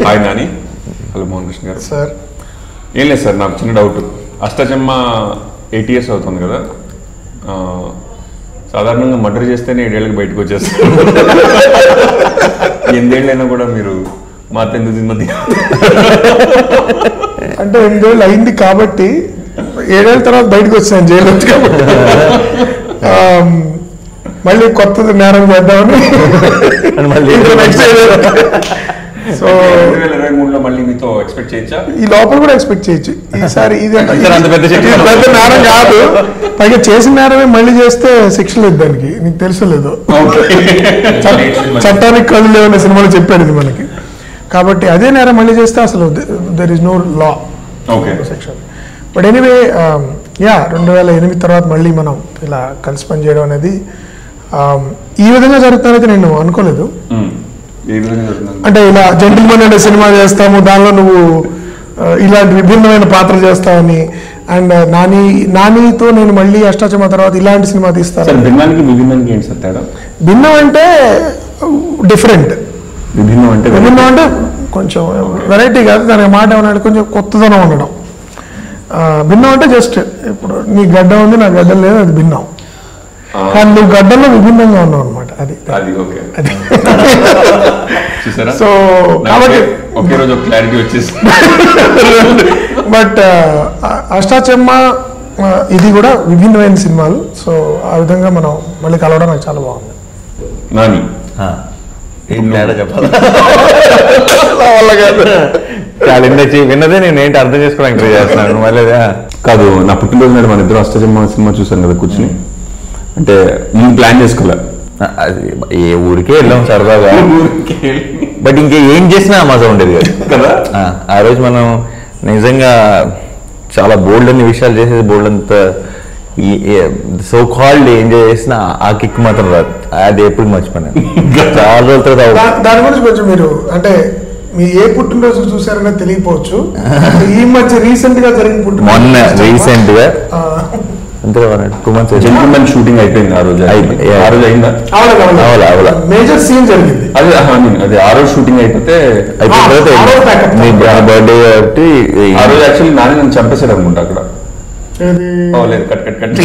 Hi Nani. Hello Mohan Krishna garu. Sir ఏం లేదు sir, నాకు చిన్న డౌట్. అష్టాచెమ్మ 8 years అవుతుంది కదా, సాధారణంగా మర్డర్ చేస్తేనే 7 ఏళ్ళకి బయటకు వచ్చేస్తారు. 8 ఏళ్ళైనా కూడా మీరు మా ఎందుకు సినిమా అంటే 8 ఏళ్ళు అయింది కాబట్టి 7 ఏళ్ళ తర్వాత బయటకు వచ్చాను జైలు వచ్చి కాబట్టి మళ్ళీ కొత్తది నేరం చేద్దామని మళ్ళీ సో 2023లో మళ్ళీ మీతో ఎక్స్పెక్ట్ చేయొచ్చా? ఈ లోపల కూడా ఎక్స్పెక్ట్ చేయొచ్చు. ఈసారి ఇది పెద్ద నేరం కాదు, పైగా చేసిన నేరమే మళ్ళీ చేస్తే శిక్ష లేదు దానికి. నీకు తెలుసలేదు, చట్టానికి కళ్ళు లేవనే సినిమాలో చెప్పాడు ఇది మనకి. కాబట్టి అదే నేరం మళ్ళీ చేస్తే అసలు there is no law section. But anyway 2008 తర్వాత మళ్ళీ మనం ఇలా కలిసి పనిచేయడం అనేది ఈ విధంగా జరుగుతుందైతే నేను అనుకోలేదు. అంటే ఇలా జెంటిల్మెన్ అనే సినిమా చేస్తాము, దానిలో నువ్వు ఇలాంటి విభిన్నమైన పాత్ర చేస్తావని, అండ్ నానితో నేను మళ్ళీ అష్టాచెమ్మ తర్వాత ఇలాంటి సినిమా తీస్తాను. భిన్నం అంటే డిఫరెంట్, విభిన్నం అంటే కొంచెం వెరైటీ కాదు, దానికి మాట ఏమన్నాడు కొంచెం కొత్తదనం ఉండడం. భిన్నం అంటే జస్ట్ ఇప్పుడు నీ గడ్డ ఉంది నా గడ్డ లేదు, అది భిన్నం. కానీ నువ్వు గడ్డల్లో విభిన్నంగా ఉన్నావు అనమాట. అది సో కాబట్టి క్లారిటీ వచ్చేసి బట్ అష్టాచెమ్మ ఇది కూడా విభిన్నమైన సినిమాలు. సో ఆ విధంగా మనం మళ్ళీ కలవడం నాకు చాలా బాగుంది. నాని విన్నదే నేను ఏంటి అర్థం చేసుకోవడానికి ట్రై చేస్తున్నాను. మళ్ళీ కాదు, నా పుట్టినరోజు నాడు మన ఇద్దరు అష్టాచెమ్మ సినిమా చూసాం కదా కూర్చుని. అంటే నేను ప్లాన్ చేసుకోలే, ఏ ఊరికే వెళ్ళాం సరదాగా. బట్ ఇంకా ఏం చేసినా మజా ఉండేది కదా. ఆ రోజు మనం నిజంగా చాలా బోల్డ్ అన్ని విషయాలు చేసేది, బోల్డ్ అంత సో కాల్డ్ ఎంజాయ్ చేసిన ఆ కిక్ మాత్రం రాదు. అది ఎప్పుడు మర్చిపోయాను. చాలా రోజుల తర్వాత దాని గురించి కొంచెం మీరు అంటే మీ ఏ పుట్టినరోజు చూసారనే తెలియకపోవచ్చు. ఈ మధ్య రీసెంట్ గా జరిగిన పుట్టినరోజు, మొన్న రీసెంట్ గా అంతే 2 months జెంటిల్మెన్ షూటింగ్ అయిపోయింది. ఆ రోజు అయిందా? మేజర్ సీన్ జరిగింది. అది ఆ రోజు షూటింగ్ అయిపోతే మీ బర్త్డే కాబట్టి ఆ రోజు యాక్చువల్లీ నాని నన్ను చంపేసాడు అనుకుంటా అక్కడ. లేదు కట్ కట్ కట్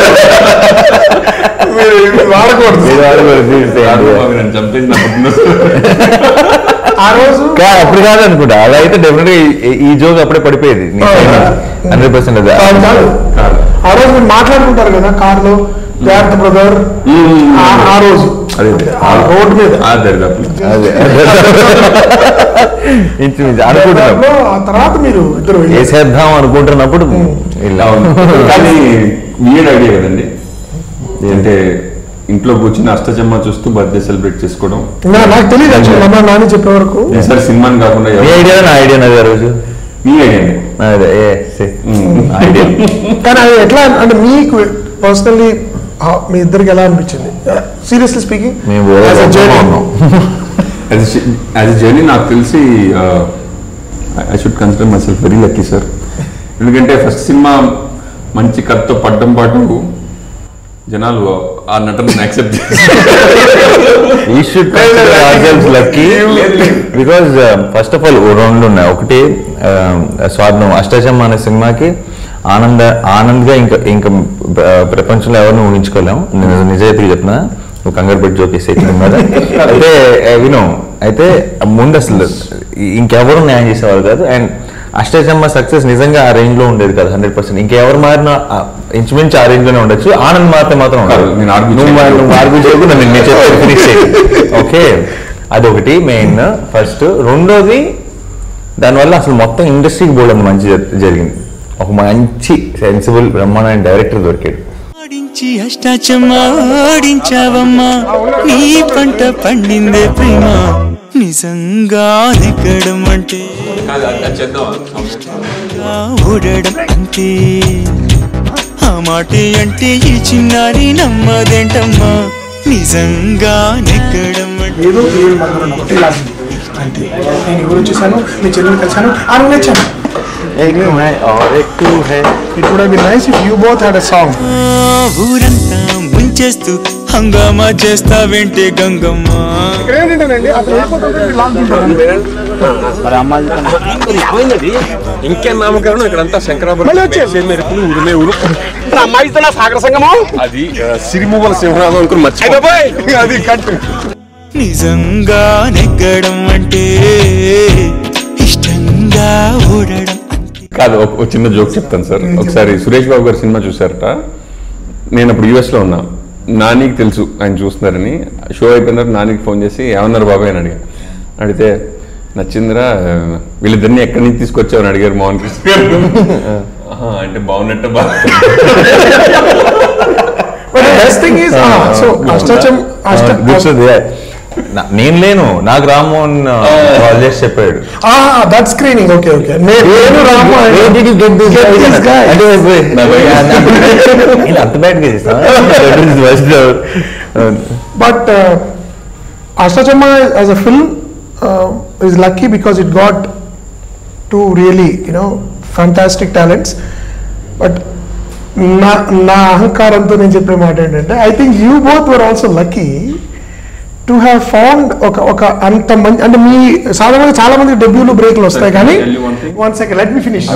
నన్ను చంపేసి నా పుట్టినరోజు ఆ రోజు అప్పుడు కాదు అనుకుంటా. అలా అయితే డెఫినెట్ గా ఈ జోక్ అప్పుడే పడిపోయేది 100%. ఆ రోజు మీరు మాట్లాడుకుంటారు కదా కార్లో, జాగ్రత్త బ్రదర్. ఆ రోజు రోడ్ మీద అనుకుంటున్నాం. ఆ తర్వాత మీరు ఇద్దరు వేసేద్దాం అనుకుంటున్నప్పుడు కానీ వీడ్ ఐడియా కదండి. అంటే ఇంట్లో కూర్చుని అష్టాచెమ్మ చూస్తూ బర్త్డే సెలబ్రేట్ చేసుకోవడం నాకు తెలియదు. యాక్చువల్లీ నాని చెప్పే వరకు ఈసారి సినిమాని కాకుండా నా ఐడియా ఆ రోజు మీ ఐడియా. కానీ అది ఎట్లా అంటే మీకు పర్సనల్లీ మీ ఇద్దరికి ఎలా అనిపించింది? Seriously speaking as a journey నాకు తెలిసి I should consider myself very lucky sir. ఎందుకంటే ఫస్ట్ సినిమా మంచి కథతో పడ్డం పాటు జనాలు ఆ నటనను accept lucky. Because first of all 2 ఉన్నాయి. ఒకటి స్వార్థం. అష్టాచెమ్మ అనే సినిమాకి ఆనంద్గా ఇంకా ప్రపంచంలో ఎవరిని ఊహించుకోలేము. నిజాయితీగా చెప్తున్నా, నువ్వు కంగారు పెట్టి జోకేసి మీద అయితే అయితే ముందు అసలు ఇంకెవరు న్యాయం చేసేవారు కాదు. అండ్ అష్టాచెమ్మ సక్సెస్ నిజంగా ఆ రేంజ్ లో ఉండేది కాదు 100%. ఇంకెవరు మారినా ఇంచుమించు ఆ రేంజ్ లోనే ఉండొచ్చు. ఆనంద్ మాత్రం ఓకే, అదొకటి మెయిన్. ఫస్ట్. రెండోది, దానివల్ల అసలు మొత్తం ఇండస్ట్రీకి బోల్డ్ అంత మంచి జరిగింది. ఒక మంచి సెన్సిబుల్ బ్రహ్మాండమైన డైరెక్టర్ దొరికాడు. అష్టాచెమ్మ ఆడించావమ్మా, నీ పంట పండిందే ప్రేమ, నిజంగా నెగ్గడం అంటే ఓడడం అంతే. ఆ మాటే అంటే ఈ చిన్నారి నమ్మదేంటమ్మా, నిజంగా నెగ్గడం అంటే. నేను ఎవరు చూసాను, మీ చెల్లెలు కలిసాను, ఆమె నచ్చాను. It would have been nice if you both had a song. ఊరంతా ముంచేస్తూ హంగామా చేస్తా వెంటే గంగమ్మ. ఇంకేం నామకరణం ఇక్కడంతా శంకరాభరణం ఉరిమే ఊరు అమ్మాయితో సాగర సంగమం అది సిరిమువ్వల సింహనాథం అనుకుని మర్చిపోయి అది కట్టు. నిజంగా నెగ్గడం అంటే ఇష్టంగా ఓడడం. కాదు, ఒక చిన్న జోక్ చెప్తాను సార్. ఒకసారి సురేష్ బాబు గారు సినిమా చూసారట. నేను అప్పుడు యూఎస్లో ఉన్నా. నానికి తెలుసు ఆయన చూస్తున్నారని. షో అయిపోయిన తర్వాత నానికి ఫోన్ చేసి ఏమన్నారు బాబాయ్ అని అడిగితే నచ్చిందిరా, వీళ్ళిద్దరిని ఎక్కడి నుంచి తీసుకొచ్చావని అడిగారు మోహన్ కృష్ణ గారు. అంటే బాగున్నట్టు బాగా. నేను లేను, నాకు రామ్మోహన్ కాల్ చేసి చెప్పాడు. That screening. ఓకే ఓకే, నేను రామ్మోహన్ అంత బ్యాడ్గా చేస్తాను. But Ashta Chamma as a film is lucky because it got two really, fantastic talents. But నా అహంకారంతో నేను చెప్పే మాట ఏంటంటే, I think you both were also lucky to have found ఒక అంత మంచి, అంటే మీ సాధారణంగా చాలా మంది డెబ్యూలు బ్రేక్లు వస్తాయి కానీ, one second let me finish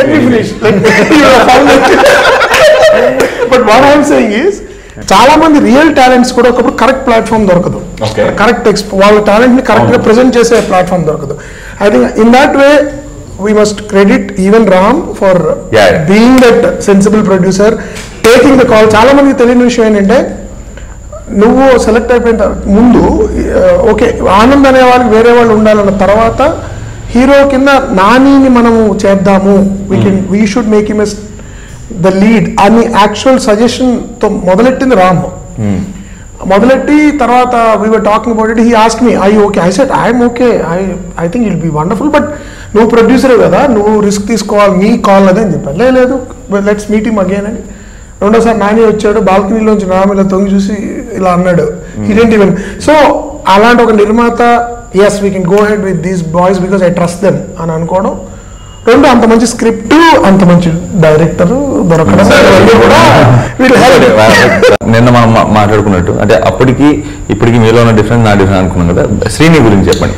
but what I'm saying is, చాలా మంది రియల్ టాలెంట్స్ కూడా ఒకప్పుడు కరెక్ట్ ప్లాట్ఫామ్ దొరకదు, కరెక్ట్ వాళ్ళ టాలెంట్ ని కరెక్ట్ గా ప్రెజెంట్ చేసే ప్లాట్ఫామ్ దొరకదు. I think in that way we must credit even Ram for being that sensible producer, taking the call. చాలా మందికి తెలియని విషయం ఏంటంటే, నువ్వు సెలెక్ట్ అయిపోయిన ముందు ఓకే ఆనంద్ అనే వాళ్ళకి వేరే వాళ్ళు ఉండాలన్న తర్వాత హీరో కింద నానిని మనము చేద్దాము, we should make him the lead అని యాక్చువల్ సజెషన్తో మొదలెట్టింది రామ్. మొదలెట్టి తర్వాత we were talking about it, he asked me I okay, I said I'm okay, I think it'll be wonderful, but నువ్వు ప్రొడ్యూసరే కదా, నువ్వు రిస్క్ తీసుకోవాలి, నీ కాల్ అదే అని చెప్పాను. లేదు లెట్స్ మీట్ హిమ్ అగైన్ అని. రెండోసారి నాని వచ్చాడు, బాల్కనీలోంచి రామ్ ఇలా తొంగి చూసి ఇలా అన్నాడు, హీ డెంట్ ఈవెన్. సో అలాంటి ఒక నిర్మాత, yes we can go head with these boys because I trust them అని అనుకోవడం. రెండు, అంత మంచి స్క్రిప్ట్, అంత మంచి డైరెక్టర్ దొరకడం కూడా. నిన్న మనం మాట్లాడుకున్నట్టు, అంటే అప్పటికి ఇప్పటికి మీలో ఉన్న డిఫరెన్స్ నా డిఫరెన్స్ అనుకున్నాం కదా. శ్రీని గురించి చెప్పండి.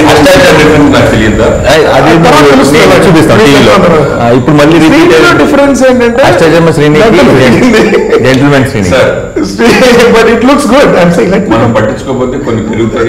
చూపిస్తాం టీవీలో. ఇప్పుడు మళ్ళీ డిఫరెన్స్ ఏంటంటే Ashta Chamma Srini, Gentleman Srini. But it looks good. మనం పట్టించుకోకపోతే కొన్ని పెరుగుతాయి.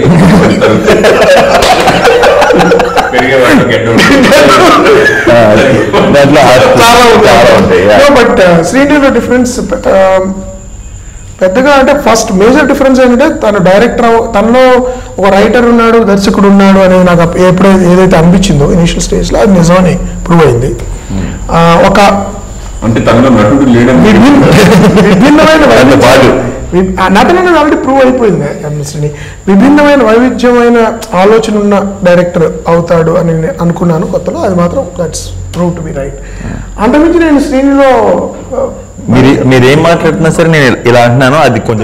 బట్ శ్రీనిలో డిఫరెన్స్ పెద్దగా, అంటే ఫస్ట్ మేజర్ డిఫరెన్స్ ఏంటంటే తను డైరెక్టర్, తనలో ఒక రైటర్ ఉన్నాడు, దర్శకుడు ఉన్నాడు అనేది నాకు ఎప్పుడు ఏదైతే అనిపించిందో ఇనిషియల్ స్టేజ్ లో, అది నిజమని ప్రూవ్ అయింది. ఒక అంటే తనలో నటుడు లేడని విభిన్నమైన నటన ఆల్రెడీ ప్రూవ్ అయిపోయింది. శ్రీని విభిన్నమైన వైవిధ్యమైన ఆలోచన ఉన్న డైరెక్టర్ అవుతాడు అని అనుకున్నాను కొత్తలో. అది మాత్రం that's prove to be right. అంతకుమించి నేను శ్రీనిలో మీరేం మాట్లాడుతున్నా సరే నేను ఇలా అంటున్నాను, అది కొంచెం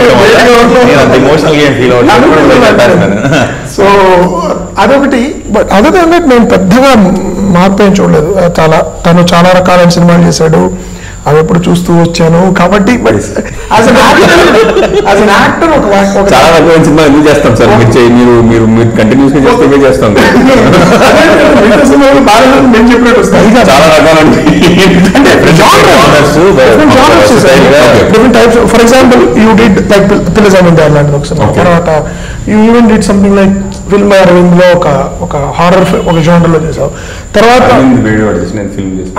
సో అదొకటి. బట్ అదర్ దెన్ దట్ నేను పెద్దగా మార్పు ఏం చూడలేదు. తను చాలా రకాలైన సినిమాలు చేశాడు, అవి ఎప్పుడు చూస్తూ వచ్చాను. కాబట్టి చాలా రకమైన సినిమా ఎందుకు చేస్తాం సార్, మీరు మీరు మీరు కంటిన్యూస్ గా చేస్తే చేస్తాం. నేను చెప్పినట్టు వస్తాయి చాలా రకాలు. Different types. For example you did like Pilla Zamindar లాంటిది ఒక సినిమా. తర్వాత you even did something like film Aravind లో ఒక హారర్ ఒక జోనర్ లో చేసావు. తర్వాత ఫిల్మ్ చేసి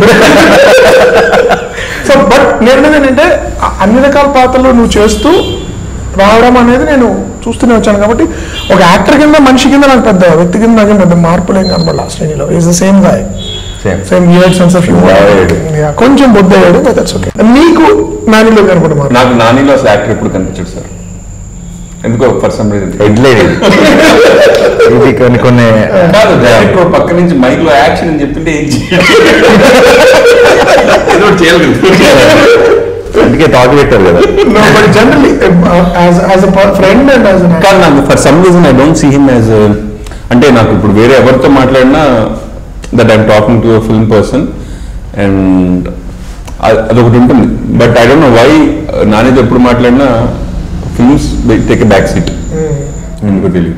సో బట్ నేను ఏంటంటే అన్ని రకాల పాత్రలు నువ్వు చేస్తూ రావడం అనేది నేను చూస్తూనే వచ్చాను. కాబట్టి ఒక యాక్టర్ కింద, మనిషి కింద నాకు పెద్ద వ్యక్తి కింద నాకు పెద్ద మార్పులు ఏం కనబడాలి. లాస్ట్ శ్రేణిలో is the same guy, same weird sense of humour, కొంచెం బొద్దయ్యాడు, బట్ దట్స్ ఓకే. నీకు నానిలో కనపడమాట? నాకు నానిలో అసలు యాక్టర్ ఎప్పుడు కనిపించాడు సార్, ఎందుకో ఫర్ సమ్ రీజన్. ఇది కొన్ని పక్క నుంచి మైక్ లో యాక్షన్ అని చెప్తుంటే ఏం చేయాలి, అందుకే థాట్ పెట్టారు కదా. Generally as a friend and as కాదు, నాకు for some reason I don't see him as, అంటే నాకు ఇప్పుడు వేరే ఎవరితో మాట్లాడినా that I'm talking to a film person, and అదొకటి ఉంటుంది. But I don't know why నానేది ఎప్పుడు మాట్లాడినా films take a back seat, ఎందుకో తెలియదు.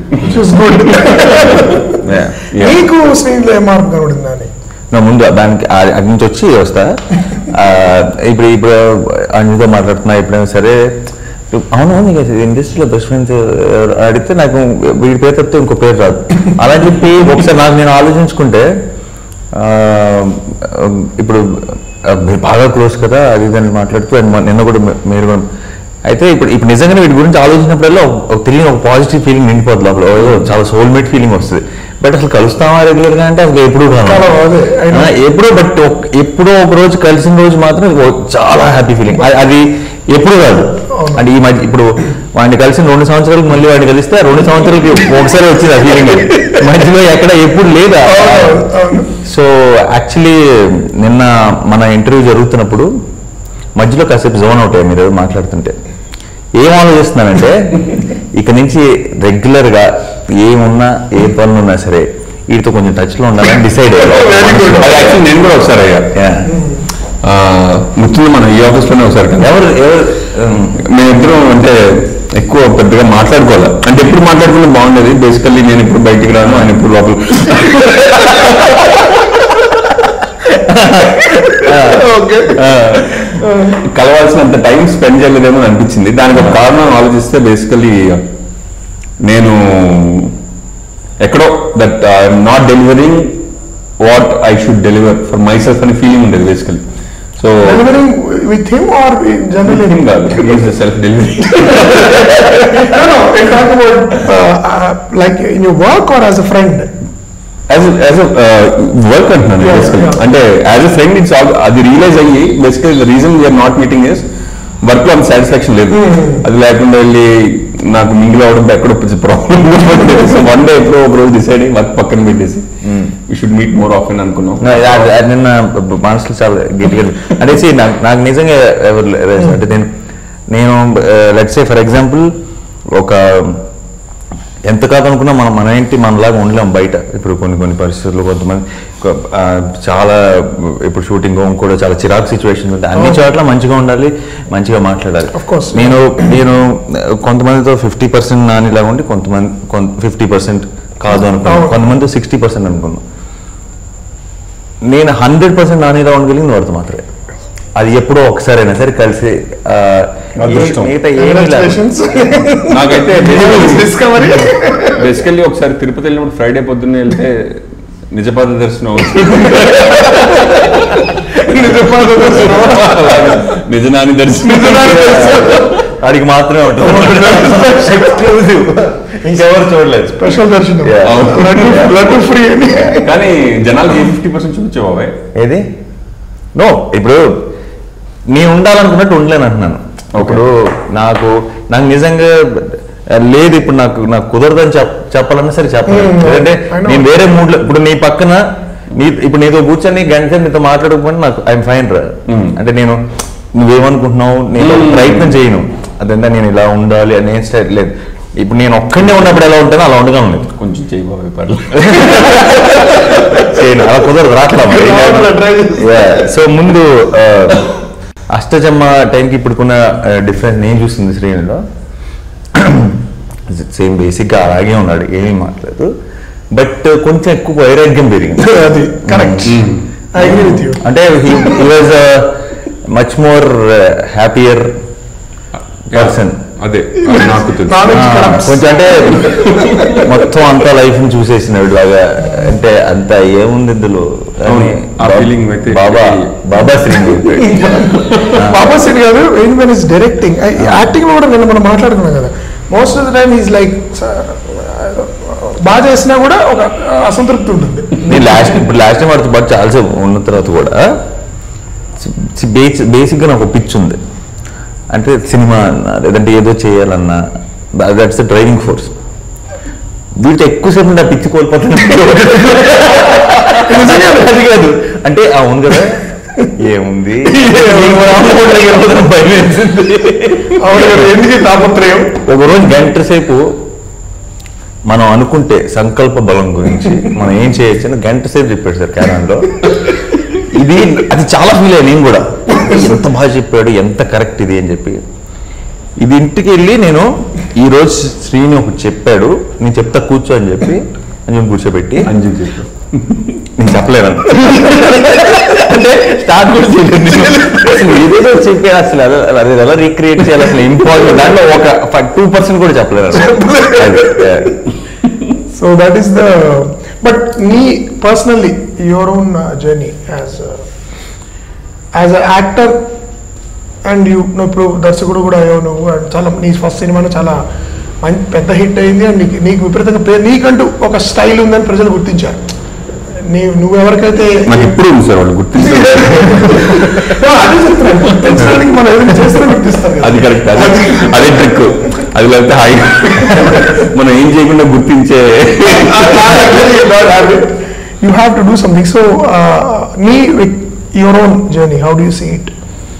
మీకు స్క్రీన్లో ఏం మార్పు కనబడింది అని? నా ముందు దానికి అటు నుంచి వచ్చి వస్తా. ఇప్పుడు అన్నితో మాట్లాడుతున్నా ఎప్పుడైనా సరే, అవును నీకు ఇండస్ట్రీలో బెస్ట్ ఫ్రెండ్స్ అడిగితే నాకు వీడి పేరు తప్పితే ఇంకో పేరు రాదు. అలా చెప్పి ఒకసారి నాకు నేను ఆలోచించుకుంటే ఇప్పుడు బాగా క్లోజ్ కదా అది దాన్ని మాట్లాడుతూ నిన్న కూడా మీరు అయితే ఇప్పుడు నిజంగానే వీటి గురించి ఆలోచించినప్పుడల్లా తెలియని ఒక పాజిటివ్ ఫీలింగ్ నిండిపోతుంది లోపల, చాలా సోల్మేట్ ఫీలింగ్ వస్తుంది. బట్ అసలు కలుస్తామా రెగ్యులర్ గా అంటే అసలు ఎప్పుడు ఎప్పుడో, బట్ ఎప్పుడో ఒక రోజు కలిసిన రోజు మాత్రం చాలా హ్యాపీ ఫీలింగ్. అది ఎప్పుడు కాదు అంటే ఈ మధ్య ఇప్పుడు వాడిని కలిసిన 2 సంవత్సరాలకు మళ్ళీ వాడిని కలిస్తే 2 సంవత్సరాలకి ఒకసారి వచ్చింది ఆ ఫీలింగ్, మధ్యలో ఎక్కడ ఎప్పుడు లేదా. సో యాక్చువల్లీ నిన్న మన ఇంటర్వ్యూ జరుగుతున్నప్పుడు మధ్యలో కాసేపు జోన్ అవుట్ అయ్యాయి మీరు మాట్లాడుతుంటే. ఏం ఆలోచిస్తున్నానంటే ఇక నుంచి రెగ్యులర్ గా ఏమున్నా ఏ పనులు ఉన్నా సరే వీటితో కొంచెం టచ్ లో ఉండాలని డిసైడ్ అయ్యాను. నేను కూడా ఒకసారి అయ్యా, ముఖ్యంగా మన ఈ ఆఫీస్ లోనే ఒకసారి ఎవరు మేమిద్దరం అంటే ఎక్కువ పెద్దగా మాట్లాడుకోవాలి, అంటే ఎప్పుడు మాట్లాడుకున్నా బాగుండేది. బేసికల్లీ నేను ఇప్పుడు బయటికి రాను, ఆయన ఇప్పుడు లోపల కలవాల్సినంత టైం స్పెండ్ చేయలేదేమో అనిపించింది. దానికి ఒక కారణం ఆలోచిస్తే బేసికల్లీ నేను ఎక్కడో that I'm not delivering what I should deliver for myself అనే ఫీలింగ్ ఉండేది basically. So delivering with him or generally him కాదు, is the self delivery. Like in your work or as a friend? Work అంటున్నాను అంటే as a friend it's all. అది realise అయ్యి basically the reason we're not meeting is work లో అంత satisfaction లేదు. అది లేకుండా వెళ్ళి నాకు మింగిల్ అవడం ఎక్కడ ప్రాబ్లం. వన్ డే ఎప్పుడో ఒక రోజు డిసైడ్ అయ్యి వర్క్ పక్కన పెట్టేసి we should meet more often అనుకున్నాం. నిన్న మనసులో చాలా గట్టిగా అంటే నాకు నిజంగా ఎవరు అంటే నేను లెట్స్ సే ఫర్ ఎగ్జాంపుల్ ఒక ఎంత కాదనుకున్నా మన ఇంటి మనలాగా ఉండలేం బయట. ఇప్పుడు కొన్ని పరిస్థితుల్లో కొంతమంది చాలా ఇప్పుడు షూటింగ్ కూడా చాలా చిరాకు సిచ్యువేషన్ ఉంటాయి. అన్ని చోట్ల మంచిగా ఉండాలి, మంచిగా మాట్లాడాలి. నేను కొంతమందితో 50% నానిలాగా ఉండి కొంతమంది 50% కాదు అనుకున్నాను, కొంతమందితో 60% అనుకున్నాను. నేను 100% నానిలా ఉండగలిగింది వాడితో మాత్రమే. అది ఎప్పుడో ఒకసారైనా సరే కలిసి నాకైతే బేసికల్లీ ఒకసారి తిరుపతి వెళ్ళినప్పుడు ఫ్రైడే పొద్దున్నే వెళ్తే నిజపాద దర్శనం నిజనాని దర్శనం వాడికి మాత్రమే ఉంటుంది, ఇంకెవరు చూడలేదు. స్పెషల్ దర్శనం ఫ్రీ. కానీ జనాలకి 50% చూపించేవా ఏది? నో, ఇప్పుడు నేను ఉండాలనుకున్నట్టు ఉండలేను అంటున్నాను. ఇప్పుడు నాకు నిజంగా లేదు, ఇప్పుడు నాకు కుదరదని చెప్పాలన్నా సరే చెప్పలేదు. ఎందుకంటే నేను వేరే మూడ్లో ఇప్పుడు నీ పక్కన ఇప్పుడు నీతో కూర్చొని గంట నీతో మాట్లాడకపోతే నాకు ఐఎమ్ ఫైన్ రా. అంటే నేను నువ్వేమనుకుంటున్నావు నేను ప్రయత్నం చేయను, అదంతా నేను ఇలా ఉండాలి అని స్టైల్ లేదు. ఇప్పుడు నేను ఒక్కడే ఉన్నప్పుడు ఎలా ఉంటానో అలా ఉండగా ఉండదు. కొంచెం చేయబోయే పర్లేదు చేయను, అలా కుదరదు, రాట్లా. సో ముందు అష్టజమ్మ టైంకి ఇప్పుడుకున్న డిఫరెన్స్ నేను చూస్తుంది శ్రీనిలో సేమ్ బేసిక్గా అలాగే ఉన్నాడు, ఏమీ మాట్లాడదు. బట్ కొంచెం ఎక్కువ వైరాగ్యం పెరిగింది. అది correct, I agree with you. అంటే he was much more happier person. అదే నాకు కొంచెం అంటే మొత్తం అంతా లైఫ్ ని చూసేసినాడు లాగా. అంటే అంత ఏముంది ఇందులో బాబా శ్రీని గారు వెన్ ఇస్ డైరెక్టింగ్, యాక్టింగ్ లో కూడా నిన్న మనం మాట్లాడుకున్నాం కదా, most of the time is like బాగా చేసినా కూడా ఒక అసంతృప్తి ఉంటుంది. ఇప్పుడు లాస్ట్ టైం వాడితో పాటు చాలాసేపు ఉన్న తర్వాత కూడా బేసిక్గా నాకు ఒక పిచ్ ఉంది. అంటే సినిమా అన్నా లేదంటే ఏదో చేయాలన్నా దట్స్ ద డ్రైవింగ్ ఫోర్స్. వీటితో ఎక్కువసేపు నా పిచ్చి కోల్పోతున్నాను. అది కాదు అంటే అవును కదా ఏముంది ఎందుకు తాపత్రయం. ఒకరోజు గంట సేపు మనం అనుకుంటే సంకల్ప బలం గురించి మనం ఏం చేయొచ్చు అని గంట సేపు చెప్పాడు సార్ క్యారన్లో. అది చాలా ఫీల్ అయ్యా నేను కూడా. ఎంత బాగా చెప్పాడు, ఎంత కరెక్ట్ ఇది అని చెప్పి. ఇది ఇంటికి వెళ్ళి నేను ఈ రోజు శ్రీని ఒకటి చెప్పాడు, నేను చెప్తా కూర్చో అని చెప్పి అంజుని కూర్చోబెట్టి అంజుని చెప్పాడు, నేను చెప్పలేను అంటే స్టార్ట్ కూడా చేయలేదు. ఏదేదో చెప్పాను అసలు అది ఎలా రీక్రియేట్ చేయాలి అసలు ఇంపార్టెంట్ దాంట్లో ఒక 2% కూడా చెప్పలేదు. So that is the but నీ personally your own journey as a actor and ఇప్పుడు దర్శకుడు కూడా అయ్యావు నువ్వు, అండ్ చాలా నీ ఫస్ట్ సినిమాను చాలా మంచి పెద్ద హిట్ అయింది, అండ్ నీకు విపరీతంగా నీకంటూ ఒక స్టైల్ ఉందని ప్రజలు గుర్తించారు. నువ్వు ఎవరికైతే నాకు ఎప్పుడు ఉంది సార్ వాళ్ళు గుర్తించారు. అదే చెప్తున్నాను, గుర్తించడానికి మనం ఏదైనా చేస్తే గుర్తిస్తారు. అది కరెక్ట్, అదే ట్రిక్. అది లేకపోతే హాయిగా మనం ఏం చేయకుండా గుర్తించే. You have to do something. So నీ your own journey, how do you see it?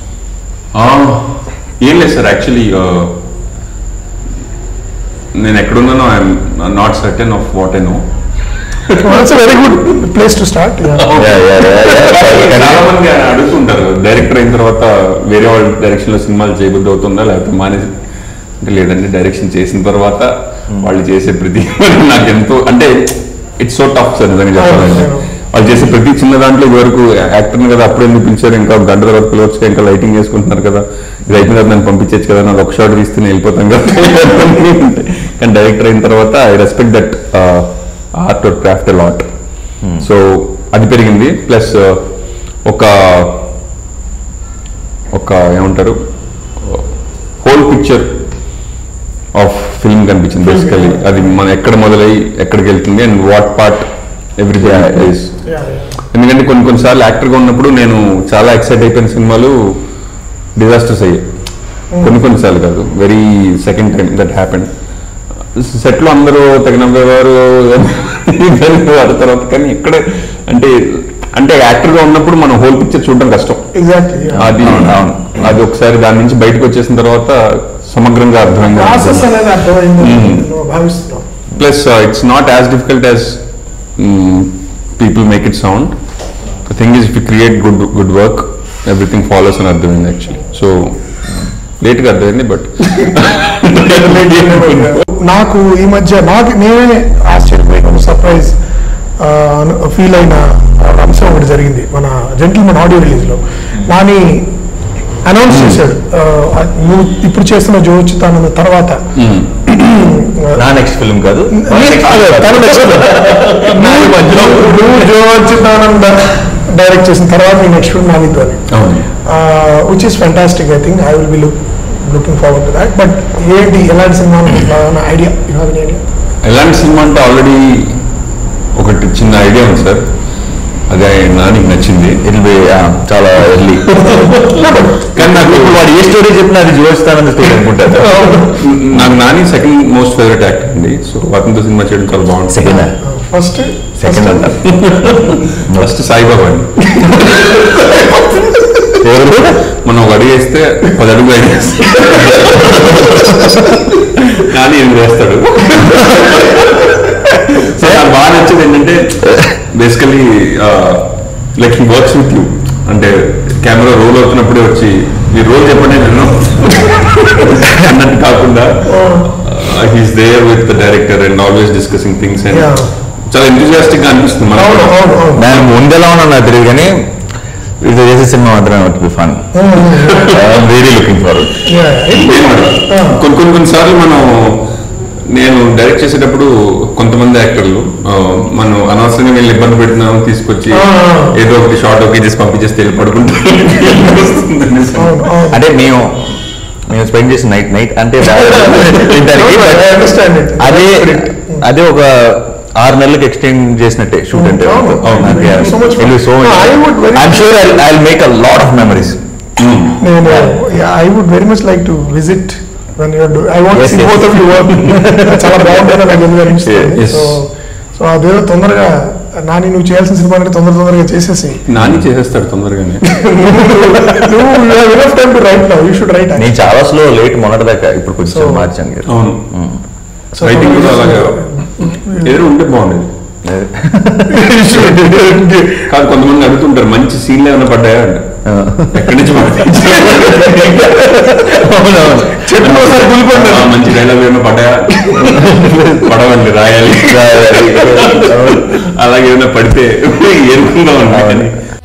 ఏం లేదు సార్, యాక్చువల్లీ నేను ఎక్కడున్నానో I'm not certain of what I know. That's a very good place to start. చాలా మంది అడుగుతుంటారు డైరెక్టర్ అయిన తర్వాత వేరే వాళ్ళ డైరెక్షన్ లో సినిమాలు చేయబుద్ధి అవుతుందా లేకపోతే మానేసి అంటే, లేదంటే డైరెక్షన్ చేసిన తర్వాత వాళ్ళు చేసే ప్రతి నాకు ఎంతో అంటే ఇట్స్ సో టఫ్ సార్ నిజంగా చెప్పాలంటే. వాళ్ళు చేసే ప్రతి చిన్న దాంట్లో వరకు యాక్టర్ని కదా అప్పుడు ఎందుకు పిలిచారు, ఇంకా గంట తర్వాత పిలవచ్చు, ఇంకా లైటింగ్ చేసుకుంటున్నారు కదా, ఇది అయిపోయిన తర్వాత నన్ను పంపించచ్చు కదా, నాకు ఒక షాట్ తీస్తూనే వెళ్ళిపోతాం కదా. కానీ డైరెక్టర్ అయిన తర్వాత I respect that art or craft a lot. So అది పెరిగింది. ప్లస్ ఒక ఏమంటారు హోల్ పిక్చర్ ఆఫ్ ఫిల్మ్ కనిపించింది బేసికలీ. అది మనం ఎక్కడ మొదలై ఎక్కడికి వెళ్తుంది and what part everything is. ఎందుకంటే కొన్నిసార్లు యాక్టర్గా ఉన్నప్పుడు నేను చాలా ఎక్సైట్ అయిపోయిన సినిమాలు డిజాస్టర్స్ అయ్యాయి. కొన్నిసార్లు కాదు, very second time that happened. సెట్లో అందరూ తగినవారు వారి తర్వాత, కానీ ఇక్కడ అంటే యాక్టర్గా ఉన్నప్పుడు మనం హోల్ పిక్చర్ చూడడం కష్టం. అది ఒకసారి దాని నుంచి బయటకు వచ్చేసిన తర్వాత సమగ్రంగా అర్థమైంది. Plus it's not as difficult as people make it sound. The thing is if you create good work everything follows అని అర్థమైంది యాక్చువల్లీ. సో లేట్గా అర్థమైంది, బట్ నాకు ఈ మధ్య నేనే ఆశ్చర్యపోయిన సర్ప్రైజ్ ఫీల్ అయిన అంశం ఒకటి జరిగింది మన జెంటిల్మెన్ ఆడియో రిలీజ్ లో. నాని అనౌన్స్ చేశాడు, నువ్వు ఇప్పుడు చేస్తున్న జోచితానంద తర్వాత నెక్స్ట్ ఫిల్మ్ కాదు, నువ్వు జోచితానంద డైరెక్ట్ చేసిన తర్వాత నీ నెక్స్ట్ ఫిల్మ్ నానితో, which is fantastic. I think I will be looking forward to that. But ఏంటి ఎలాంటి సినిమా idea? You have any idea? ఎలాంటి సినిమా అంటే ఆల్రెడీ ఒకటి చిన్న ఐడియా ఉంది సార్, అదే నానికి నచ్చింది. ఇట్ బి చాలా ఎర్లీ. కానీ నాకు ఇప్పుడు వాడు ఏ స్టోరీ చెప్పినా అది జోడిస్తానన్న స్టోరీ అనుకుంటాను. నాకు Nani second most favourite actor అండి. సో అతనితో సినిమా చేయడం చాలా బాగుంటుంది. సెకండ్ అంట ఫస్ట్ సాయిబాబా అండి. మనం ఒక అడుగు వేస్తే 10 అడుగులు అడిగేస్తాడు, కానీ ఏం చేస్తాడు. సో నాకు బాగా నచ్చింది ఏంటంటే basically like he works with you. అంటే కెమెరా రోల్ అవుతున్నప్పుడే వచ్చి ఈ రోల్ చెప్పండి నేను అన్నట్టు కాకుండా he's there with the director and always discussing things and చాలా ఎంతూజియాస్టిక్ గా అనిపిస్తుంది. నేను ముందెలా ఉన్నా నాకు తెలియదు, కానీ ఇది చేసే సినిమా మాత్రం ఫన్. Really looking forward. కొన్నిసార్లు నేను డైరెక్ట్ చేసేటప్పుడు కొంతమంది యాక్టర్లు మనం అనవసరంగా వీళ్ళు ఇబ్బంది పెడుతున్నాం తీసుకొచ్చి ఏదో ఒకటి షార్ట్ ఓకే చేసి పంపించేస్తే వెళ్ళి పడుకుంటాం. అంటే మేము స్పెండ్ చేసిన నైట్ అంటే అదే ఒక 6 నెలలకు ఎక్స్టెండ్ చేసినట్టే షూట్ అంటే. Make a lot of memories. I would very much like to visit when you do. I want to see both of you work. చాలా బాగుంటుంది నాకు ఎందుకు అనిపిస్తుంది. సో అదేదో తొందరగా నాని నువ్వు చేయాల్సిన సినిమా అంటే తొందరగా చేసేసి నాని చేసేస్తాడు తొందరగానే. నేను చాలా స్లో లేట్ మొన్నటిదాకా, ఇప్పుడు కొంచెం మార్చాను. అవును, రైటింగ్ కూడా అలాగే ఏదో ఉంటే బాగుండేది కాదు. కొంతమంది అడుగుతుంటారు మంచి సీన్లు ఏమైనా పడ్డాయా అంటే ఎక్కడి నుంచి మంచి డైలాగ్ ఏమైనా పడ్డాయా పడవండి రాయాలి అలాగే ఏమైనా పడితే ఏరుకుందాం అని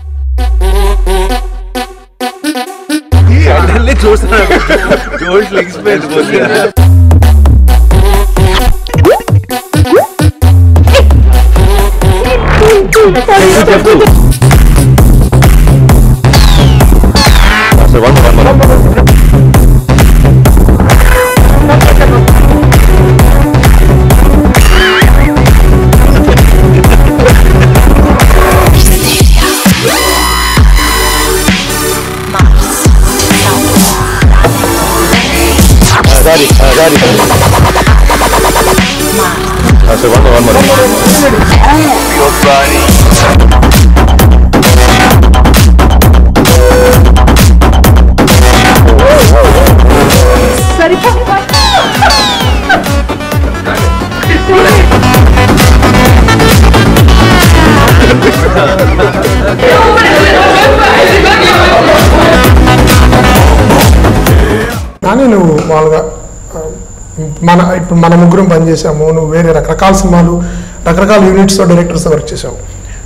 కానీ నువ్వు మామూలుగా ఇప్పుడు మన ముగ్గురం పనిచేసాము, నువ్వు వేరే రకరకాల సినిమాలు రకరకాల యూనిట్స్తో డైరెక్టర్స్తో వర్క్ చేసావు.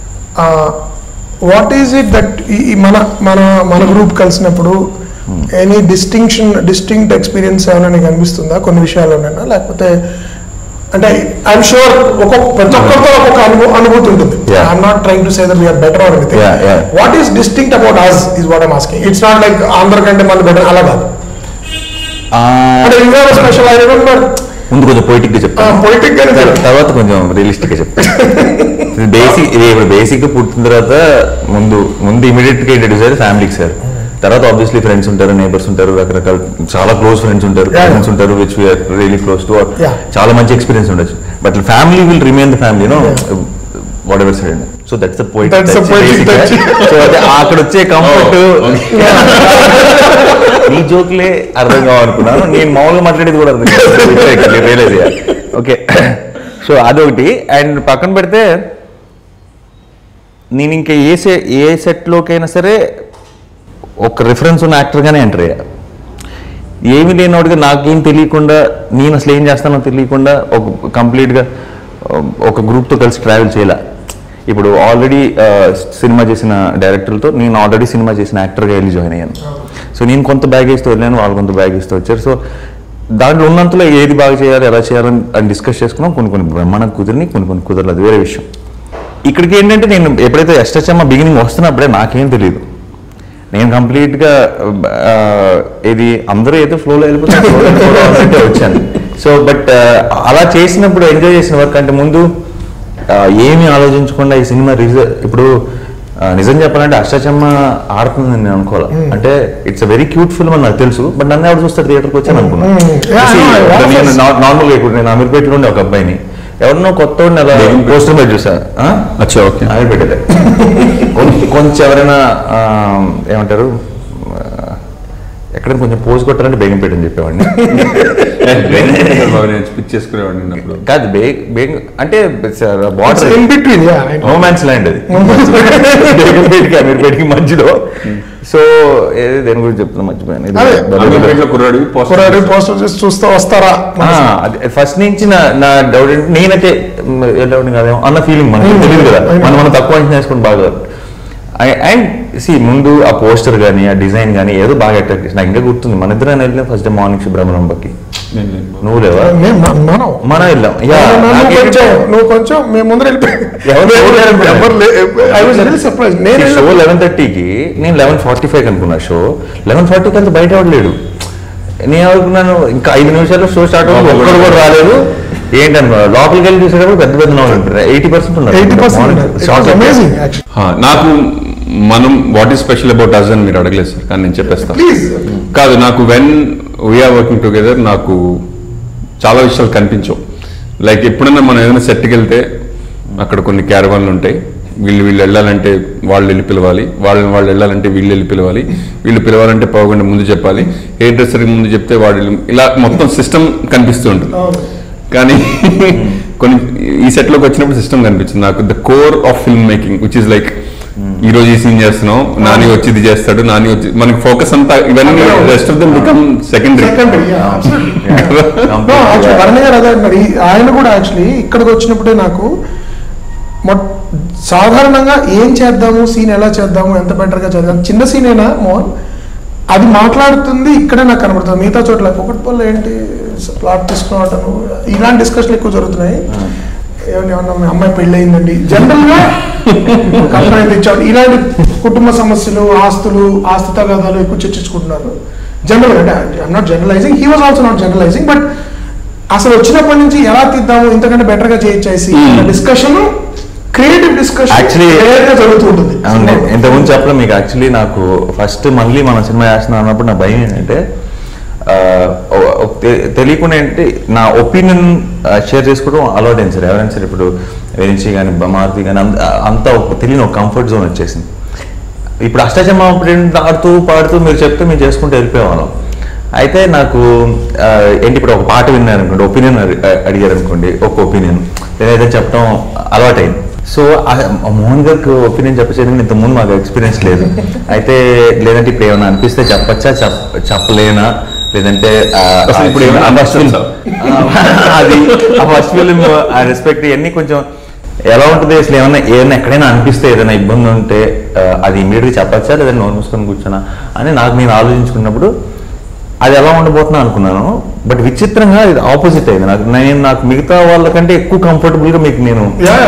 వాట్ ఈజ్ ఇట్ దట్ ఈ మన మన మన గ్రూప్ కలిసినప్పుడు ఎనీ డిస్టింక్ట్ ఎక్స్పీరియన్స్ ఏమైనా నీకు అనిపిస్తుందా కొన్ని విషయాల్లోనైనా? లేకపోతే అంటే ఐఎమ్ షూర్ ప్రతి ఒక్కరితో ఒక్కొక్క అనుభూతి ఉంటుంది. I'm not trying to say that we're better or anything. What is distinct about us is what I'm asking. It's not like Andhra కంటే మన బెటర్ అలా కాదు. అంటే you have special I remember ముందు కొంచెం పొయిటిక్ గా చెప్తాను, పొయిటిక్ గానే తర్వాత కొంచెం రియలిస్టిక్ గా చెప్తాను. బేసిక్ గా పుట్టిన తర్వాత ముందు ఇమీడియట్ గా ఇంట్రడ్యూస్ అయ్యేది ఫ్యామిలీకి సార్. తర్వాత ఆబ్వియస్లీ ఫ్రెండ్స్ ఉంటారు, నేబర్స్ ఉంటారు, రకరకాల చాలా క్లోజ్ ఫ్రెండ్స్ ఉంటారు, పేరెంట్స్ ఉంటారు, which we're really close to. చాలా మంచి ఎక్స్పీరియన్స్ ఉండొచ్చు. But family will remain the family, no whatever side. So that's the point. So అక్కడ వచ్చే కంఫర్ట్ నీ జోక్లే అర్థం కావాలనుకున్నాను, నేను మామూలుగా మాట్లాడేది కూడా అర్థం కాదు, రియలైజ్ అయ్యా. ఓకే, సో అదొకటి. అండ్ పక్కన పెడితే నేను ఇంకా ఏ సెట్లోకైనా సరే ఒక రిఫరెన్స్ ఉన్న యాక్టర్గానే ఎంటర్ అయ్యా. ఏమీ లేనివాడిగా నాకేం తెలియకుండా, నేను అసలు ఏం చేస్తానో తెలియకుండా ఒక కంప్లీట్గా ఒక గ్రూప్తో కలిసి ట్రావెల్ చేయాల. ఇప్పుడు ఆల్రెడీ సినిమా చేసిన డైరెక్టర్లతో నేను ఆల్రెడీ సినిమా చేసిన యాక్టర్గా వెళ్ళి జాయిన్ అయ్యాను. సో నేను కొంత బ్యాగేజ్తో వెళ్ళాను, వాళ్ళు కొంత బ్యాగేజ్తో వచ్చారు. సో దాంట్లో ఉన్నంతలో ఏది బాగా చేయాలి, ఎలా చేయాలని డిస్కస్ చేసుకున్నాం. కొన్ని బ్రహ్మాండంగా కుదిరిని, కొన్ని కుదరలేదు, అది వేరే విషయం. ఇక్కడికి ఏంటంటే నేను ఎప్పుడైతే అష్టచమ్మ బిగినింగ్ వస్తున్నప్పుడే నాకేం తెలియదు. నేను కంప్లీట్గా ఇది అందరూ ఏదో ఫ్లోలో వెళ్ళిపోతే వచ్చాను. సో బట్ అలా చేసినప్పుడు ఎంజాయ్ చేసిన వర్క్ అంటే ముందు ఏమీ ఆలోచించకుండా ఈ సినిమా ఇప్పుడు నిజం చెప్పాలంటే అష్టచమ్మ ఆడుతుందని నేను అనుకోవాలి. అంటే it's a very cute film అని నాకు తెలుసు, బట్ నన్ను ఎవరు చూస్తారు థియేటర్కి వచ్చాను అనుకున్నాను. నేను నార్మల్గా ఇప్పుడు నేను అమీర్పేటలో ఉండే ఒక అబ్బాయిని ఎవరినో కొత్త అలా పోస్టర్ మీద చూసాను. అమీర్పేట కొంచెం ఎవరైనా ఏమంటారు ఎక్కడైనా కొంచెం పోజ్ కొట్టాలంటే బేగంపేట అని చెప్పేవాడిని. కాదు అంటే బార్డర్ నో మ్యాన్స్ ల్యాండ్ అది, బేగంపేటకి అమీర్పేటకి మధ్యలో. సో దేని గురించి చెప్తున్నా మర్చిపోయాను. చూస్తూ వస్తారా ఫస్ట్ నుంచి నా డౌట్ అంటే నేనైతే వెళ్ళేవాడిని కాదేమో అన్న ఫీలింగ్ మనకి తెలియదు కదా, మనం తక్కువ అంచనా వేసుకుని బాగా. అండ్ ముందు ఆ పోస్టర్ కానీ ఆ డిజైన్ కానీ ఏదో బాగా అట్రాక్ట్ చేసి నాకు ఇంకా గుర్తుంది. మన ఇద్దరు వెళ్ళాం ఫస్ట్ డే మార్నింగ్ శుభ్రహ్మణంకి. నువ్వు లేవా? మనం వెళ్ళాం. షో 11:30కి, నేను 11:45 అనుకున్నా. షో 11:40కి అంత బయట ఎవడలేడు. నేను అనుకున్నాను ఇంకా 5 నిమిషాల్లో షో స్టార్ట్ అవుతుంది, ఒక్కడు కూడా రాలేదు. ఏంటనుకో లోపలికి వెళ్ళి చూసేటప్పుడు పెద్ద నవ్వులు ఉంటారు. 80% నాకు మనం what is special about us అని మీరు అడగలేదు సార్, కానీ నేను చెప్పేస్తాను. కాదు, నాకు వెన్ వీఆర్ వర్కింగ్ టుగెదర్ నాకు చాలా విషయాలు కనిపించవు. లైక్ ఎప్పుడన్నా మనం ఏదైనా సెట్కి వెళ్తే అక్కడ కొన్ని క్యారవాన్లు ఉంటాయి. వీళ్ళు వెళ్ళాలంటే వాళ్ళు వెళ్ళి పిలవాలి, వాళ్ళు వెళ్ళాలంటే వీళ్ళు వెళ్ళి పిలవాలి, వీళ్ళు పిలవాలంటే పావుగంట ముందు చెప్పాలి, హెయిర్ డ్రెస్సర్కి ముందు చెప్తే వాడు ఇలా మొత్తం సిస్టమ్ కనిపిస్తూ ఉంటుంది. కానీ కొన్ని ఈ సెట్లోకి వచ్చినప్పుడు సిస్టమ్ కనిపించింది నాకు. The core of film making which is like ఈ రోజు ఈ సీన్ చేస్తున్నాం, నాని వచ్చి ఇది చేస్తాడు, నాని వచ్చి మనకి ఫోకస్ అంతా ఇవన్నీ rest of them become secondary. Varun garu అదే మరి ఆయన కూడా యాక్చువల్లీ ఇక్కడికి వచ్చినప్పుడే నాకు సాధారణంగా ఏం చేద్దాము, సీన్ ఎలా చేద్దాము, ఎంత బెటర్గా చేద్దాం, చిన్న సీన్ అయినా మోర్ అది మాట్లాడుతుంది ఇక్కడే నాకు కనబడుతుంది. మిగతా చోట్ల ఒకటి ఏంటి ప్లాట్ తీసుకున్నాను ఇలాంటి డిస్కషన్ ఎక్కువ జరుగుతున్నాయి. ఏమన్నా మీ అమ్మాయి పెళ్ళి అయిందండి జనరల్ గా కంప్లైంట్ తెచ్చాడు, ఇలాంటి కుటుంబ సమస్యలు, ఆస్తి తగాదాలు ఎక్కువ చర్చించుకుంటున్నారు జనరల్ గా. I'm not generalising, he was also not generalising, but అసలు వచ్చినప్పటి నుంచి ఎలా తీద్దాము, ఇంతకంటే బెటర్ గా చేయించేసి డిస్కషన్, క్రియేటివ్ డిస్కషన్ యాక్చువల్లీ జరుగుతుంటుంది. ఇంతకుముందు చెప్పడం మీకు యాక్చువల్లీ నాకు ఫస్ట్ మళ్ళీ మనం సినిమా చేస్తున్నాం అన్నప్పుడు నా భయం ఏంటంటే తెలియకుండా ఏంటి నా ఒపీనియన్ షేర్ చేసుకోవడం అలవాటు అయింది సార్. ఎవరైనా సరే ఇప్పుడు వేరించి కానీ మారుతి కానీ అంతా తెలియని ఒక కంఫర్ట్ జోన్ వచ్చేసింది. ఇప్పుడు అష్టాచమ్మ ఆడుతూ పాడుతూ మీరు చెప్తే మేము చేసుకుంటూ వెళ్ళిపోయేవాళ్ళం. అయితే నాకు ఏంటి ఇప్పుడు ఒక పాట విన్నారు అనుకోండి, ఒపీనియన్ అడిగారు అనుకోండి, ఒక ఒపీనియన్ ఏదైతే చెప్పడం అలవాటైంది. సో మోహన్ గారికి ఒపీనియన్ చెప్పేది ఇంతకుముందు మాకు ఎక్స్పీరియన్స్ లేదు. అయితే లేదంటే ఇప్పుడు ఏమైనా అనిపిస్తే చెప్పచ్చా, చెప్పలేనా, లేదంటే ఇప్పుడు అది ఫస్ట్ ఫిల్మ్ ఆ రెస్పెక్ట్ ఇవన్నీ కొంచెం ఎలా ఉంటుంది, అసలు ఏమైనా ఎక్కడైనా అనిపిస్తే ఏదైనా ఇబ్బంది ఉంటే అది ఇమీడియట్గా చెప్పచ్చా లేదా నోరు మూసుకొని కూర్చోనా అని నాకు నేను ఆలోచించుకున్నప్పుడు అది ఎలా ఉండబోతున్నా అనుకున్నాను. బట్ విచిత్రంగా ఇది ఆపోజిట్ అయింది. నాకు మిగతా వాళ్ళకంటే ఎక్కువ కంఫర్టబుల్ గా మీకు నేను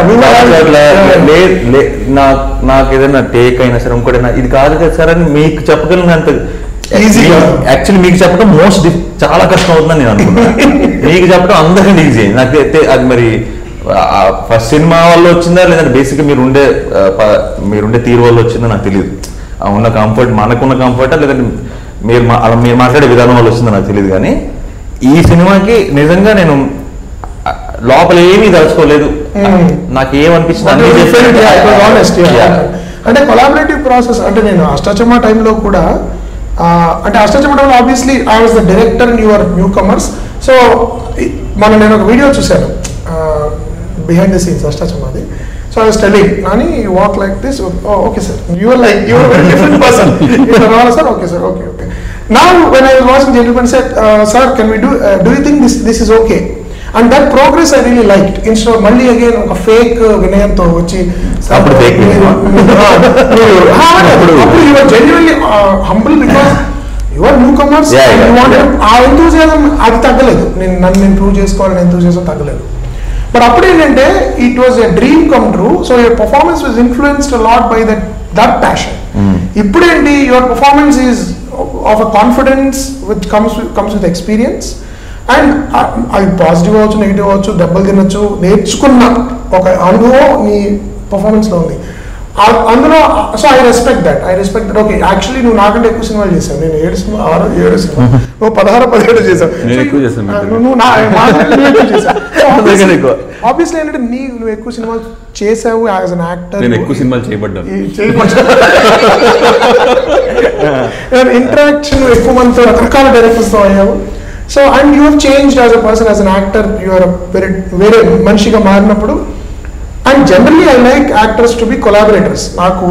నాకు ఏదైనా టేక్ అయినా సరే ఇంకోటైనా ఇది కాదు కదా సార్ అని మీకు చెప్పగలిగినంత యాక్చువల్లీ మీకు చెప్పడం చాలా కష్టం అవుతుందని నేను అనుకున్నాను. మీకు చెప్పడం అందరికంటే ఈజీ అయింది. నాకు అది మరి ఫస్ట్ సినిమా వల్ల వచ్చిందా లేదంటే బేసిక్గా మీరుండే తీరు వల్ల వచ్చిందో నాకు తెలియదు. ఉన్న కంఫర్ట్ మనకున్న కంఫర్టా లేదంటే మీరు మాట్లాడే విధానం వల్ల వచ్చిందో నాకు తెలియదు. కానీ ఈ సినిమాకి నిజంగా నేను లోపల ఏమీ దలుచుకోలేదు, నాకు ఏమనిపించింది అంటే కొలాబరేటివ్ ప్రాసెస్. అంటే నేను అష్టాచమ్మ టైంలో కూడా అంటే అష్టాచమ్మ టైంలో obviously I was the director and your newcomers. So నేను ఒక వీడియో చూశాను బిహైండ్ ద సీన్స్ అష్టాచమ్మది. So I was telling Nani, you walk like this. Oh, okay, sir. You are a very different person. Sir, okay, sir, okay. Now, when I was watching, gentleman said, "Sir, can we do you think this is okay?" And that progress I really liked. Instead of Malli again, a fake Vinayan to vachi. Appudu fake you were genuinely humble because you are newcomers. Yeah. You wanted enthusiasm. Adi taggaledu. Nannu prove chesukovalani enthusiasm taggaledu. But అప్పుడు ఏంటంటే it was a dream come true. So your performance was influenced lot by that passion. ఇప్పుడేంటి your performance is of a confidence which comes with experience. And అది positive అవ్వచ్చు, negative అవ్వచ్చు, దెబ్బలు తినొచ్చు, నేర్చుకున్న ఒక అనుభవం నీ పర్ఫార్మెన్స్లో ఉంది అందులో. So I respect that. Okay, actually నువ్వు నాకంటే ఎక్కువ సినిమాలు చేశావు. నేను 7 సినిమా 6 సినిమా, నువ్వు 16-17 చేశావు. నువ్వు ఆబ్వియస్లీ ఏంటంటే నువ్వు ఎక్కువ సినిమాలు చేసావు యాజ్ అన్ యాక్టర్. నేను ఎక్కువ సినిమాలు చేయబడ్డాను. ఇంటరాక్షన్ ఎక్కువ మందితో రకరకాల డైరెక్టర్స్తో అయ్యావు. So and you have changed as a person, as an actor. You're వేరే మనిషిగా మారినప్పుడు. And generally I like actors to be collaborators. నాకు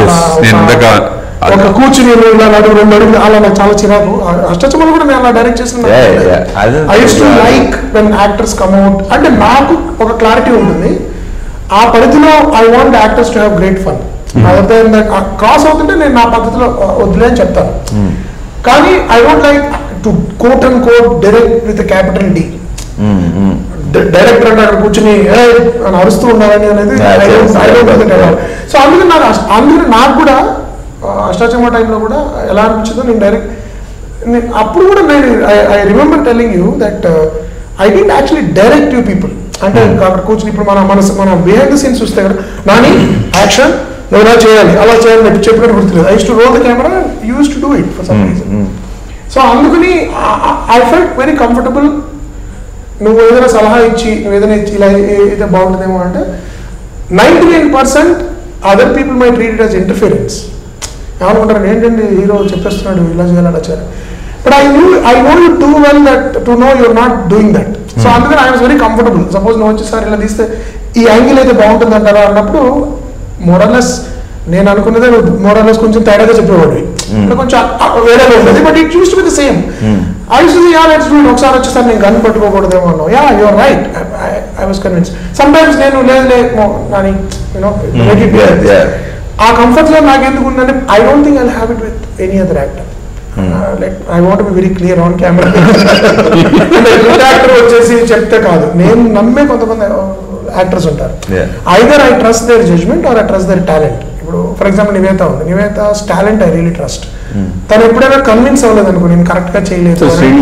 ఒక కూర్చుని ఇలా నడుగు 2 అడుగులు అలా నాకు చాలా చిరాకు. అష్టాచమ్మలు కూడా నేను అలా డైరెక్ట్ చేసిన I use to like when actors come out. అంటే నాకు ఒక క్లారిటీ ఉంటుంది ఆ పరిధిలో. I want actors to have great fun. Other than that cross అవుతుంటే నేను నా పద్ధతిలో వదిలే అని చెప్తాను. కానీ I don't like to quote and quote direct with capital D. Director అంటే అక్కడ కూర్చుని అరుస్తూ ఉండాలని అనేది. సో అందుకని నాకు కూడా అష్టాచమ్మ టైంలో కూడా ఎలా అనిపించిందో నేను డైరెక్ట్ అప్పుడు కూడా నేను I remember telling you that I didn't actually direct you people. అంటే అక్కడ కూర్చుని ఇప్పుడు మన బిహైండ్ ద సీన్స్ చూస్తే కదా నాని యాక్షన్ నువ్వు ఇలా చేయాలి అలా చేయాలి చెప్పినట్టు గుర్తులేదు. I use to roll the camera and use to do it for some reason. So అందుకని ఐ ఫెల్ట్ వెరీ కంఫర్టబుల్. నువ్వు ఏదైనా సలహా ఇచ్చి నువ్వు ఏదైనా ఇచ్చి ఇలా అయితే బాగుంటుందేమో అంటే 99% other people may treat it as interference. ఏమనుకుంటారు ఏంటండి హీరో చెప్పేస్తున్నాడు ఇలా చేయాలి అలా చేయాలి. But I know you too well that to know you're not doing that. So అందుకని I was very comfortable. Suppose నువ్వు వచ్చేసారి ఇలా తీస్తే ఈ యాంగిల్ అయితే బాగుంటుంది అంటారా అన్నప్పుడు మోరల్లెస్ నేను అనుకున్నదే మోరల్స్ కొంచెం తేడాగా చెప్పేవాడివి, కొంచెం వేరేగా ఉండేది, but it use to be the same. I use to say let's do it. ఒకసారి వచ్చేసారి నేను గన్ పట్టుకోకూడదేమో అన్నావు. Yeah you are right, I was convince. Sometimes నేను నాని ఆ కంఫర్ట్ జోన్ నాకు ఎందుకు ఉందంటే I don't think I will have it with any other actor. I want be very clear on camera. Good actor వచ్చేసి చెప్తే కాదు, నేను నమ్మే కొంతమంది యాక్టర్స్ ఉంటారు. Either I trust their judgement or I trust their talent. ఇప్పుడు for example Nivetha ఉంది, Nivetha talent I really trust. తను ఎప్పుడైనా కన్విన్స్ అవ్వలేదు అనుకో నేను కరెక్ట్ గా చేయలేదు.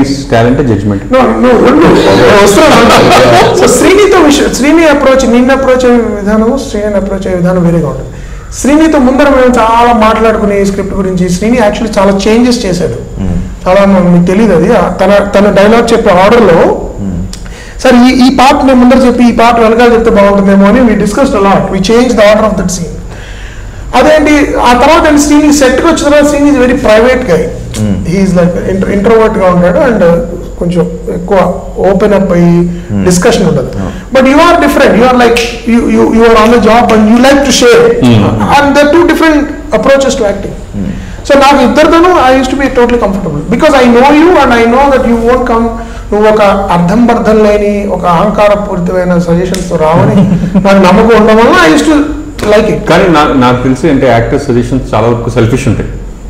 శ్రీని అప్రోచ్, నిన్న అప్రోచ్ అయ్యే విధానం, శ్రీని అప్రోచ్ అయ్యే విధానం వేరేగా ఉంటుంది. శ్రీనితో ముందర మేము చాలా మాట్లాడుకునే స్క్రిప్ట్ గురించి. శ్రీని యాక్చువల్లీ చాలా చేంజెస్ చేశాడు, చాలా మీకు తెలియదు అది. తన డైలాగ్ చెప్పే ఆర్డర్లో సార్ ఈ పార్ట్ నేను ముందర చెప్పి ఈ పార్ట్ వెనకాల చెప్తే బాగుంటుందేమో అని we discussed a lot, we change the order of that scene. అదేంటి ఆ తర్వాత శ్రీని సెట్కి వచ్చిన తర్వాత Srini is very private guy, he's like introvert గా ఉంటాడు అండ్ కొంచెం ఎక్కువ ఓపెన్ అప్ అయ్యి డిస్కషన్ ఉండదు. But you are different, you are like you are on the job and you like to share, and the two different approaches to acting. So నాకు ఇద్దరితోనూ I use to B totally comfortable because I know you and I know that you won't come. నువ్వు ఒక అర్థం బర్థం లేని ఒక అహంకారపూరితమైన suggestions తో రావని నాకు నమ్మకం ఉండడం వల్ల I use to like it. కానీ నాకు తెలిసి అంటే యాక్టర్ సజెషన్స్ చాలా వరకు సెల్ఫిష్ ఉంటాయి.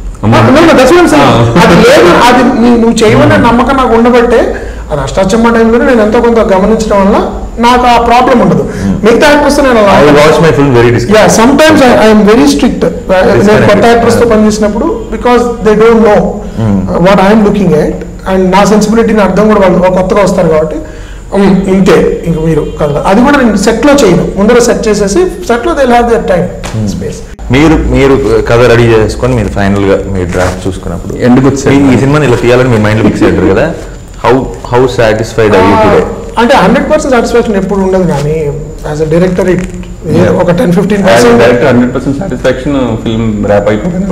అది లేదు, అది నువ్వు చేయమనే నమ్మకం నాకు ఉండబట్టే అది అష్టాచమ్మ టైంలో నేను ఎంతో కొంత గమనించడం వల్ల నాకు ఆ ప్రాబ్లం ఉండదు. మిగతా actors sometimes I'm very strict. నేను కొత్త యాక్టర్స్ తో పనిచేసినప్పుడు because they don't know what I'm looking at and నా సెన్సిబిలిటీని అర్థం కూడా వాళ్ళు కొత్తగా వస్తారు కాబట్టి ఇంతే ఇంక మీరు కదా. అది కూడా నేను సెట్ లో చేయను, ముందర సెట్ చేసేసి సెట్ లో they have their time space. మీరు కథ రెడీ చేసుకొని మీరు ఫైనల్ గా మీరు డ్రాఫ్ట్ చూసుకున్నప్పుడు ఎందుకు ఈ సినిమాని ఇలా తీయాలని మీ మైండ్ లో ఫిక్స్ అయ్యారు కదా, హౌ సాటిస్ఫైడ్ అయ్యి టుడే? అంటే 100% సాటిస్ఫాక్షన్ ఎప్పుడు ఉండదు, కానీ యాజ్ అ డైరెక్టర్ ఒక 10-15% 100% సాటిస్ఫాక్షన్ ఫిల్మ్ ర్యాప్ అయిపోతుంది.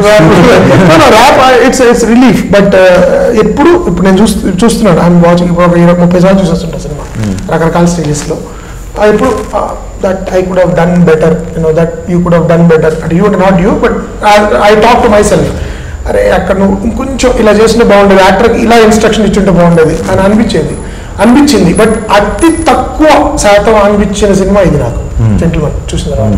It's relief. బట్ ఇప్పుడు నేను చూస్తున్నాను, ఐఎమ్ వాచింగ్. ఇప్పుడు ఒక 20-30 సార్లు చూసేస్తుంటా సినిమా రకరకాల స్టేజెస్ లో. ఇప్పుడు that I could have done better, that you could have done better, అంటే you not you but I talk to myself. అరే అక్కడ నువ్వు ఇంకొంచెం ఇలా చేసినా బాగుండేది, యాక్టర్కి ఇలా ఇన్స్ట్రక్షన్ ఇచ్చుంటే బాగుండేది అని అనిపించింది. బట్ అతి తక్కువ శాతం అనిపించిన సినిమా ఇది నాకు, జెంటిల్మెన్ చూసిన తర్వాత.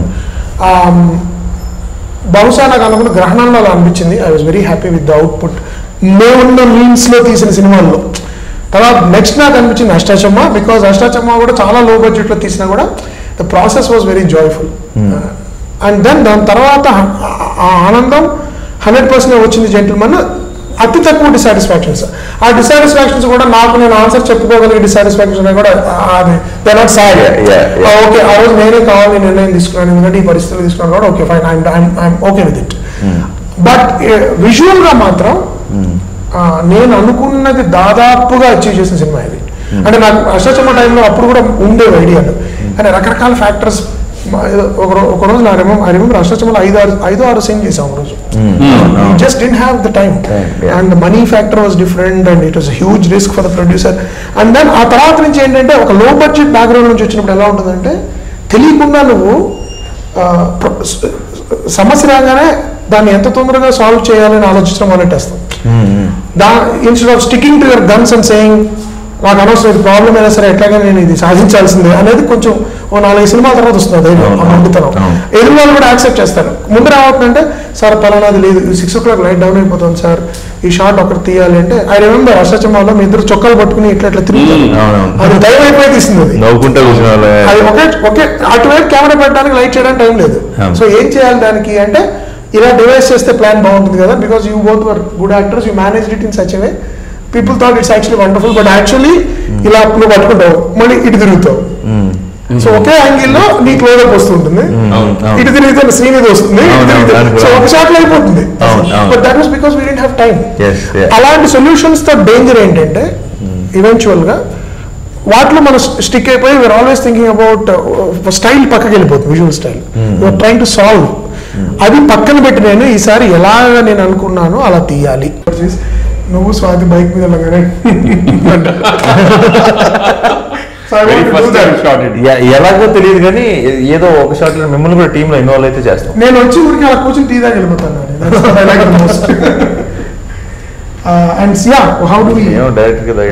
బహుశా నాకు అనుకున్న గ్రహణంలో అలా అనిపించింది. I was very happy with the output. మేమున్న మీన్స్ లో తీసిన సినిమాల్లో తర్వాత నెక్స్ట్ నాకు అనిపించింది అష్టాచమ్మ, బికాజ్ అష్టాచమ్మ కూడా చాలా లో బడ్జెట్ లో తీసినా కూడా the process was very joyful. And then దాని తర్వాత ఆ ఆనందం 100% వచ్చింది జెంటిల్మెన్. అతి తక్కువ డిసాటిస్ఫాక్షన్స్. ఆ డిసాటిస్ఫాక్షన్స్ కూడా నాకు నేను ఆన్సర్ చెప్పుకోగలిగే డిసాటిస్ఫాక్షన్ కూడా దే నాట్ సాడ్. ఓకే ఆ రోజు నేనే కావాలి నిర్ణయం తీసుకున్నాను, ఎందుకంటే ఈ పరిస్థితులు తీసుకున్నాను కూడా okay fine, I'm okay with it. But visual గా మాత్రం నేను అనుకున్నది దాదాపుగా అచీవ్ చేసిన సినిమా ఇది. అంటే నాకు అష్టాచమ్మ టైంలో అప్పుడు కూడా ఉండేవి ఐడియాలు, కానీ రకరకాల ఫ్యాక్టర్స్. ఒక రోజు ఐ రిమెంబర్ అష్టాచమ్మలో 5-6 సీన్ చేసాం ఒక రోజు. Just didn't have the time and money factor was different and it was huge risk for the producer. And then ఆ తర్వాత నుంచి ఏంటంటే ఒక లో బడ్జెట్ బ్యాక్గ్రౌండ్ నుంచి వచ్చినప్పుడు ఎలా ఉంటుందంటే తెలియకుండా నువ్వు సమస్య రాగానే దాన్ని ఎంత తొందరగా సాల్వ్ చేయాలని ఆలోచించడం మొదలెట్టేస్తాం. Instead of sticking to your guns and saying నాకు అనవసరం ప్రాబ్లం అయినా సరే ఎట్లాగా నేను ఇది సాధించాల్సిందే అనేది కొంచెం 4-5 సినిమాల తర్వాత వస్తుంది ఆ మండుతనం. ఎదురు వాళ్ళు కూడా యాక్సెప్ట్ చేస్తారు. ముందు రావద్దంటే సార్ పలానాది లేదు, 6 o'clock లైట్ డౌన్ అయిపోతుంది సార్, ఈ షార్ట్ ఒకటి తీయాలి అంటే ఐ రిమెంబర్ అష్టాచమ్మలో మీ ఇద్దరు చొక్కాలు పట్టుకుని ఇట్లా తిరుగుతారు, అది టైం అయిపోయి తీసింది. అది ఒకే అటువైపు కెమెరా పెట్టడానికి లైట్ చేయడానికి టైం లేదు. సో ఏం చేయాలి దానికి అంటే ఇలా డివైస్ చేస్తే ప్లాన్ బాగుంటుంది కదా, because you both were good actors, you manage it in such a way people thought it's actually wonderful. But actually ఇలా నువ్వు పట్టుకుంటావు మళ్ళీ ఇటు తిరుగుతావు, సో ఒకే యాంగిల్ లో నీ క్లోజప్ వస్తుంటుంది, ఇటు తిరిగితే శ్రీనిధి వస్తుంది, సో ఒక షాట్ లో అయిపోతుంది. But that was because we didn't have time. అలాంటి సొల్యూషన్స్ తో డేంజర్ ఏంటంటే ఈవెన్చువల్ గా వాటిలో మనం స్టిక్ అయిపోయి we're always thinking about style పక్కకి వెళ్ళిపోతుంది, visual style you're trying to solve. అది పక్కన పెట్టి నేను ఈసారి ఎలాగ నేను అనుకున్నానో అలా తీయాలి. నువ్వు స్వాతి బైక్ మీద ఎలాగో తెలియదు కానీ ఏదో ఒక షాట్ లో మిమ్మల్ని కూడా టీమ్ లో ఇన్వాల్వ్ అయితే చేస్తాం. నేను వచ్చి ఊరికి అలా కూర్చొని టీ దాకా వెళ్ళిపోతాను. And yeah, how do we direct గా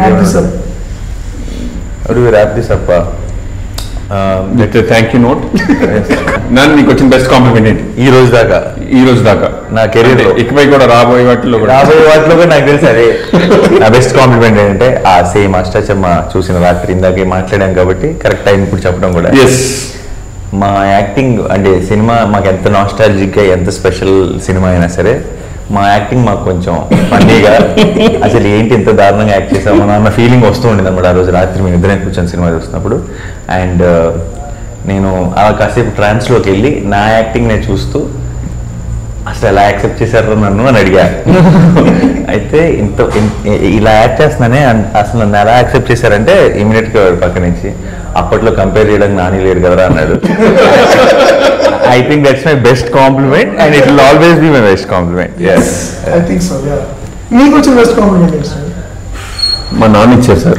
wrap this up? Thank you note. నన్ను నీకు వచ్చిన బెస్ట్ కాంప్లిమెంట్ ఏంటి ఈ రోజు దాకా నా కెరీర్ ఇకపై కూడా రాబోయే వాటిలో కూడా నాకు తెలుసు. అదే నా బెస్ట్ కాంప్లిమెంట్ ఏంటంటే ఆ సేమ్ అష్టాచమ్మ చూసిన రాత్రి ఇందాకే మాట్లాడాం కాబట్టి కరెక్ట్ టైం ఇప్పుడు చెప్పడం కూడా. మా యాక్టింగ్ అంటే సినిమా మాకు ఎంత నాస్టాలజిక్ గా ఎంత స్పెషల్ సినిమా అయినా సరే మా యాక్టింగ్ మాకు కొంచెం ఫన్నీగా అసలు ఏంటి ఎంత దారుణంగా యాక్ట్ చేసామో అన్న ఫీలింగ్ వస్తూ ఉండేది అన్నమాట ఆ రోజు రాత్రి మేము ఇద్దరే కూర్చొని సినిమా చూస్తున్నప్పుడు. అండ్ నేను అలా కాసేపు ట్రాన్స్లోకి వెళ్ళి నా యాక్టింగ్ నేను చూస్తూ అసలు ఎలా యాక్సెప్ట్ చేశారు నన్ను అని అడిగా. అయితే ఇలా యాక్ట్ చేస్తున్నానే అసలు నన్ను ఎలా యాక్సెప్ట్ చేశారంటే ఇమీడియట్ గా పక్క నుంచి అప్పట్లో కంపేర్ చేయడానికి నాని లేడు కదరా అన్నాడు. I think that's my best compliment and it will always be my best compliment. Yes. I think so, yeah. మీకు వచ్చిన బెస్ట్ కాంప్లిమెంట్ ఏంటి సార్? మా నాన్న ఇచ్చారు సార్.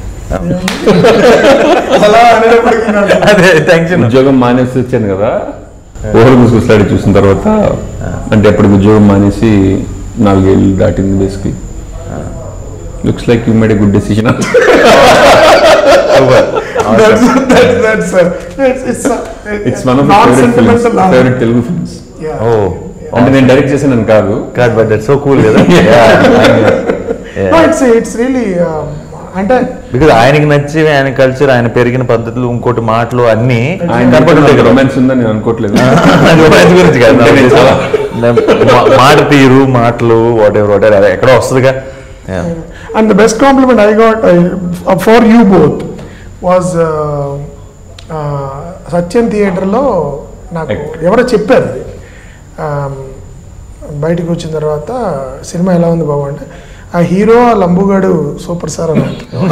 అదే థ్యాంక్స్. ఉద్యోగం మానేసి వచ్చాను కదా, ఓవర్ ముసుగులాడి చూసిన తర్వాత అంటే అప్పటికి ఉద్యోగం మానేసి 4 ఏళ్ళు దాటింది. Basically looks like you made a good decision. It's one of my favorite Telugu films. అంటే నేను డైరెక్ట్ చేశాను కాదు, బట్ దట్స్ సో కూల్ కదా. ఇట్స్ రియల్లీ అంటే బికాజ్ ఆయనకి నచ్చి ఆయన కల్చర్ ఆయన పెరిగిన పద్ధతులు ఇంకోటి మాటలు అన్ని రొమాన్స్ ఉందని నేను అనుకోవట్లేదు. రొమాన్స్ గురించి కాదు, మాట తీరు మాటలు వాట్ ఎవర్ అదే ఎక్కడో వస్తుందిగా. And the best compliment I got for you both was Sathyam థియేటర్లో నాకు ఎవరో చెప్పారు. బయటకు వచ్చిన తర్వాత సినిమా ఎలా ఉంది బాబు అంటే ఆ హీరో లంబుగాడు సూపర్ సార్ అని.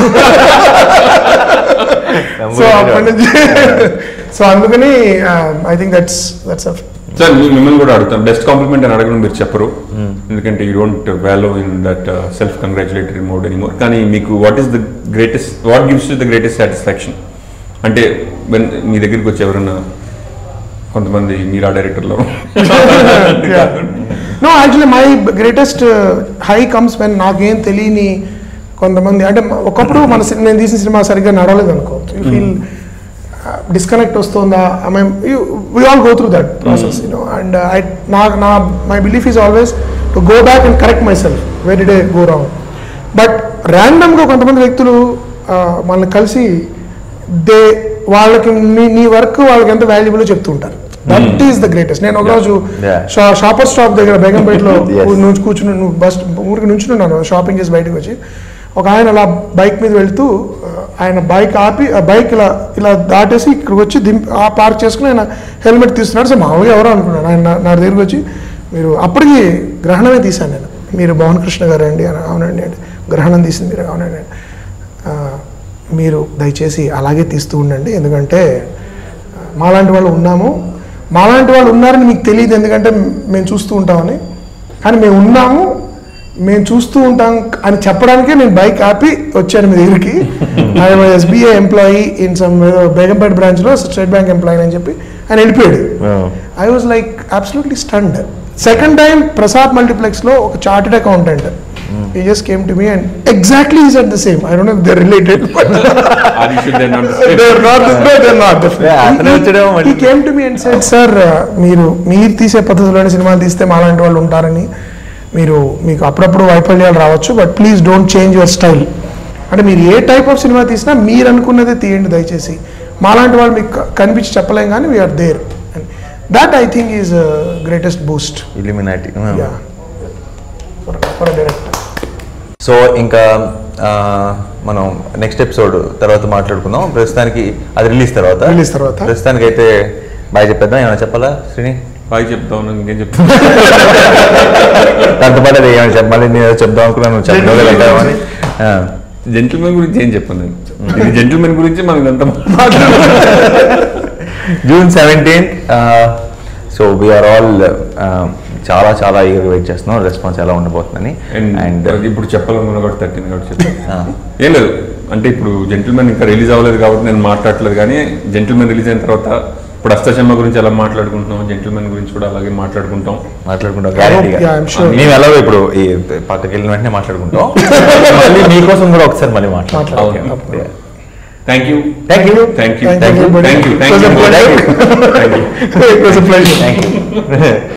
సో అప్పటి నుంచి సో అందుకని ఐ థింక్ దట్స్ సార్ మిమ్మల్ని కూడా అడుగుతాను. బెస్ట్ కాంప్లిమెంట్ అని అడగడం మీరు చెప్పరు, ఎందుకంటే you don't value in that self congratulatory mode anymore. కానీ మీకు what gives you the greatest satisfaction? అంటే మీ దగ్గరికి వచ్చి ఎవరన్నా కొంతమంది మీరా డైరెక్టర్లో no actually my greatest high comes when నాకేం తెలియని కొంతమంది అంటే ఒకప్పుడు నేను తీసిన సినిమా సరిగ్గా నడవలేదు అనుకో, యూ ఫీల్ డిస్కనెక్ట్ వస్తుందా, we all go through that process, you know, and my belief is always to go back and correct myself, where did I go wrong. But randomగా కొంతమంది వ్యక్తులు మనల్ని కలిసి వాళ్ళకి నీ వర్క్ వాళ్ళకి ఎంత వాల్యుబుల్ చెప్తూ ఉంటారు. That is the greatest. నేను ఒకరోజు షాపర్ స్టాప్ దగ్గర బేగంపేటలో కూర్చుని బస్ ఊరికి నుంచున్నాను, షాపింగ్ చేసి బయటకు వచ్చి ఒక ఆయన అలా బైక్ మీద వెళ్తూ ఆయన బైక్ ఆపి బైక్ ఇలా దాటేసి ఇక్కడికి వచ్చి పార్క్ చేసుకుని ఆయన హెల్మెట్ తీస్తున్నాడు. సో మామూలుగా ఎవరో అనుకున్నాను. ఆయన నా దగ్గరికి వచ్చి మీరు అప్పటికి గ్రహణమే తీశాను నేను, మీరు భవన్ కృష్ణ గారు అండి అని. అవునండి అండి. గ్రహణం తీసింది మీరు? అవునండి. మీరు దయచేసి అలాగే తీస్తూ ఉండండి, ఎందుకంటే మాలాంటి వాళ్ళు ఉన్నారని మీకు తెలియదు, ఎందుకంటే మేము చూస్తూ ఉంటామని. కానీ మేము ఉన్నాము, మేము చూస్తూ ఉంటాం అని చెప్పడానికే నేను బైక్ ఆపి వచ్చాను మీ దగ్గరికి. ఆయన SBI employee in some Begumpet బ్రాంచ్లో స్టేట్ బ్యాంక్ ఎంప్లాయీ అని చెప్పి ఆయన వెళ్ళిపోయాడు. I was like absolutely stunned. Second time Prasad మల్టీప్లెక్స్లో ఒక chartered accountant he just came to me and exactly he said the same. I don't know if they're related, but they're not. He came to me and said, sir, మీరు తీసే పద్ధతిలోని సినిమాలు తీస్తే మాలాంటి వాళ్ళు ఉంటారని, మీకు అప్పుడప్పుడు వైఫల్యాలు రావచ్చు, but please don't change your style. అంటే మీరు ఏ టైప్ ఆఫ్ సినిమా తీసినా మీరు అనుకున్నదే తీయండి దయచేసి, మాలాంటి వాళ్ళు మీకు కనిపించి చెప్పలేం కానీ we're there. That I think is greatest boost. Illuminati. For director. So ఇంకా మనం నెక్స్ట్ ఎపిసోడ్ తర్వాత మాట్లాడుకుందాం. ప్రస్తుతానికి అది రిలీజ్ తర్వాత ప్రస్తుతానికి అయితే బాయ్ చెప్పేద్దాం. ఏమైనా చెప్పాలా శ్రీని? బాయ్ చెప్తాను, ఇంకేం చెప్తాను. దాంతో పాటు అది ఏమైనా చెప్పాలి, నేను చెప్దాం అనుకున్నాను చెప్పని. జెంటిల్మెన్ గురించి ఏం చెప్పాను నేను, జెంటిల్మెన్ గురించి మనం ఇదంతా June 17th. So we are all చాలా చాలా ఈగర్గా వెయిట్ చేస్తున్నాం రెస్పాన్స్ ఎలా ఉండబోతుందని. అండ్ ఇప్పుడు చెప్పాలనుకున్నా కూడా 13 కాబట్టి చెప్పాను. ఏం లేదు, అంటే ఇప్పుడు జెంటిల్మెన్ ఇంకా రిలీజ్ అవ్వలేదు కాబట్టి నేను మాట్లాడలేదు, కానీ జెంటిల్మెన్ రిలీజ్ అయిన తర్వాత ఇప్పుడు అష్టచమ్మ గురించి ఎలా మాట్లాడుకుంటున్నాం, జెంటిల్మెన్ గురించి కూడా అలాగే మాట్లాడుకుంటాం. Yeah, I'm sure. మేము ఎలాగో ఇప్పుడు ఈ పక్కకి వెళ్ళిన వెంటనే మాట్లాడుకుంటాం. మళ్ళీ మీకోసం కూడా ఒకసారి మళ్ళీ మాట్లాడతాం. Thank you. Thank you. Thank you. Thank you, everybody. Thank you. It was a pleasure. It was a pleasure. Thank you.